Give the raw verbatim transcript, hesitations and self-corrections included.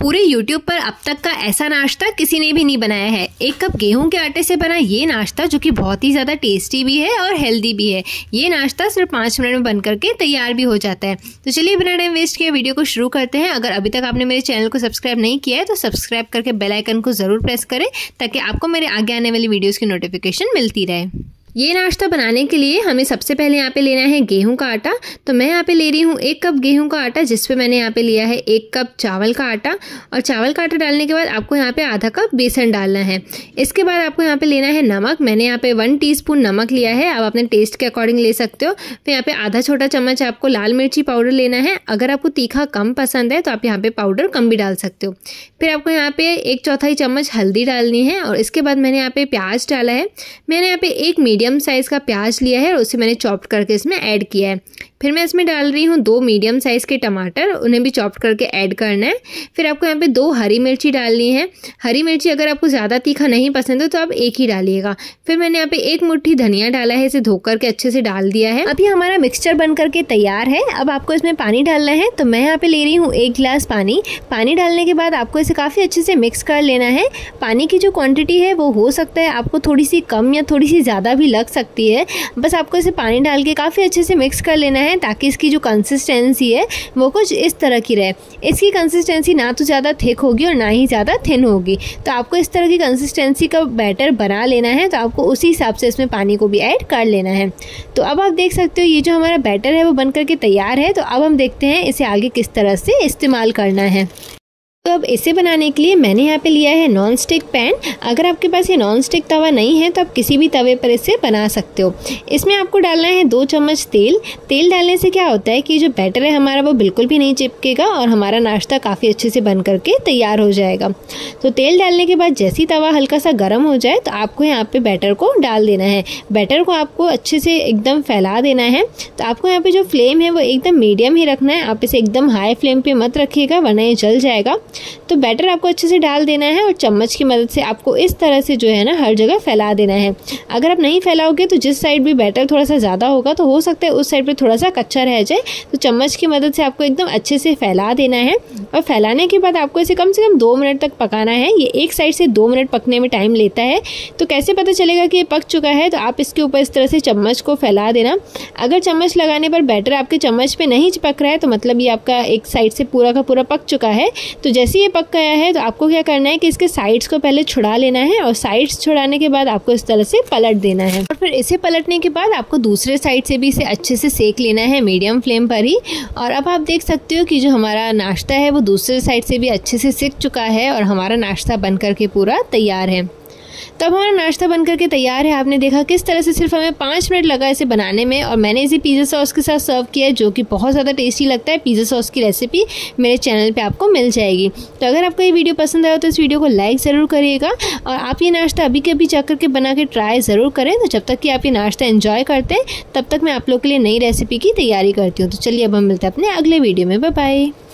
पूरे यूट्यूब पर अब तक का ऐसा नाश्ता किसी ने भी नहीं बनाया है। एक कप गेहूं के आटे से बना ये नाश्ता जो कि बहुत ही ज़्यादा टेस्टी भी है और हेल्दी भी है। ये नाश्ता सिर्फ पाँच मिनट में बन करके तैयार भी हो जाता है। तो चलिए बिना टाइम वेस्ट किए वीडियो को शुरू करते हैं। अगर अभी तक आपने मेरे चैनल को सब्सक्राइब नहीं किया है तो सब्सक्राइब करके बेल आइकन को ज़रूर प्रेस करें ताकि आपको मेरे आगे आने वाली वीडियोज़ की नोटिफिकेशन मिलती रहे। ये नाश्ता बनाने के लिए हमें सबसे पहले यहाँ पे लेना है गेहूं का आटा। तो मैं यहाँ पे ले रही हूँ एक कप गेहूं का आटा, जिस पे मैंने यहाँ पे लिया है एक कप चावल का आटा। और चावल का आटा डालने के बाद आपको यहाँ पे आधा कप बेसन डालना है। इसके बाद आपको यहाँ पे लेना है नमक। मैंने यहाँ पे वन टीस्पून नमक लिया है, आप अपने टेस्ट के अकॉर्डिंग ले सकते हो। फिर यहाँ पे आधा छोटा चम्मच आपको लाल मिर्ची पाउडर लेना है। अगर आपको तीखा कम पसंद है तो आप यहाँ पे पाउडर कम भी डाल सकते हो। फिर आपको यहाँ पे एक चौथाई चम्मच हल्दी डालनी है। और इसके बाद मैंने यहाँ पे प्याज डाला है। मैंने यहाँ पे एक मीडियम साइज़ का प्याज लिया है और उसे मैंने चॉप्ड करके इसमें ऐड किया है। फिर मैं इसमें डाल रही हूँ दो मीडियम साइज़ के टमाटर, उन्हें भी चॉप्ड करके ऐड करना है। फिर आपको यहाँ पे दो हरी मिर्ची डालनी है। हरी मिर्ची अगर आपको ज़्यादा तीखा नहीं पसंद है तो आप एक ही डालिएगा। फिर मैंने यहाँ पे एक मुट्ठी धनिया डाला है, इसे धोकर के अच्छे से डाल दिया है। अभी हमारा मिक्सचर बन करके तैयार है। अब आपको इसमें पानी डालना है। तो मैं यहाँ पे ले रही हूँ एक गिलास पानी। पानी डालने के बाद आपको इसे काफ़ी अच्छे से मिक्स कर लेना है। पानी की जो क्वान्टिटी है वो हो सकता है आपको थोड़ी सी कम या थोड़ी सी ज़्यादा भी लग सकती है। बस आपको इसे पानी डाल के काफ़ी अच्छे से मिक्स कर लेना है ताकि इसकी जो कंसिस्टेंसी है वो कुछ इस तरह की रहे। इसकी कंसिस्टेंसी ना तो ज़्यादा थिक होगी और ना ही ज़्यादा थिन होगी। तो आपको इस तरह की कंसिस्टेंसी का बैटर बना लेना है। तो आपको उसी हिसाब से इसमें पानी को भी ऐड कर लेना है। तो अब आप देख सकते हो ये जो हमारा बैटर है वो बन करके तैयार है। तो अब हम देखते हैं इसे आगे किस तरह से इस्तेमाल करना है। तो अब इसे बनाने के लिए मैंने यहाँ पे लिया है नॉन स्टिक पैन। अगर आपके पास ये नॉन स्टिक तवा नहीं है तो आप किसी भी तवे पर इसे बना सकते हो। इसमें आपको डालना है दो चम्मच तेल। तेल डालने से क्या होता है कि जो बैटर है हमारा वो बिल्कुल भी नहीं चिपकेगा और हमारा नाश्ता काफ़ी अच्छे से बन करके तैयार हो जाएगा। तो तेल डालने के बाद जैसे ही तवा हल्का सा गर्म हो जाए तो आपको यहाँ पे बैटर को डाल देना है। बैटर को आपको अच्छे से एकदम फैला देना है। तो आपको यहाँ पे जो फ्लेम है वो एकदम मीडियम ही रखना है। आप इसे एकदम हाई फ्लेम पे मत रखिएगा वरना ये जल जाएगा। तो बैटर आपको अच्छे से डाल देना है और चम्मच की मदद से आपको इस तरह से जो है ना हर जगह फैला देना है। अगर आप नहीं फैलाओगे तो जिस साइड भी बैटर थोड़ा सा ज़्यादा होगा तो हो सकता है उस साइड पे थोड़ा सा कच्चा रह जाए। तो चम्मच की मदद से आपको एकदम अच्छे से फैला देना है। और फैलाने के बाद आपको इसे कम से कम दो मिनट तक पकाना है। ये एक साइड से दो मिनट पकने में टाइम लेता है। तो कैसे पता चलेगा कि ये पक चुका है? तो आप इसके ऊपर इस तरह से चम्मच को फैला देना। अगर चम्मच लगाने पर बैटर आपके चम्मच पे नहीं चिपक रहा है तो मतलब ये आपका एक साइड से पूरा का पूरा पक चुका है। तो जैसे ये पक गया है तो आपको क्या करना है कि इसके साइड्स को पहले छुड़ा लेना है और साइड्स छुड़ाने के बाद आपको इस तरह से पलट देना है। और फिर इसे पलटने के बाद आपको दूसरे साइड से भी इसे अच्छे से सेक लेना है मीडियम फ्लेम पर ही। और अब आप देख सकते हो कि जो हमारा नाश्ता है वो दूसरे साइड से भी अच्छे से सिक चुका है और हमारा नाश्ता बन करके पूरा तैयार है। तो अब हमारा नाश्ता बन करके तैयार है। आपने देखा किस तरह से सिर्फ हमें पाँच मिनट लगा इसे बनाने में। और मैंने इसे पिज़्ज़ा सॉस के साथ सर्व किया है जो कि बहुत ज़्यादा टेस्टी लगता है। पिज़्ज़ा सॉस की रेसिपी मेरे चैनल पे आपको मिल जाएगी। तो अगर आपको ये वीडियो पसंद आया तो इस वीडियो को लाइक ज़रूर करिएगा। और आप ये नाश्ता अभी के अभी जा करके बना के ट्राई ज़रूर करें। तो जब तक कि आप ये नाश्ता एंजॉय करते हैं तब तक मैं आप लोग के लिए नई रेसिपी की तैयारी करती हूँ। तो चलिए अब हम मिलते हैं अपने अगले वीडियो में। Bye bye.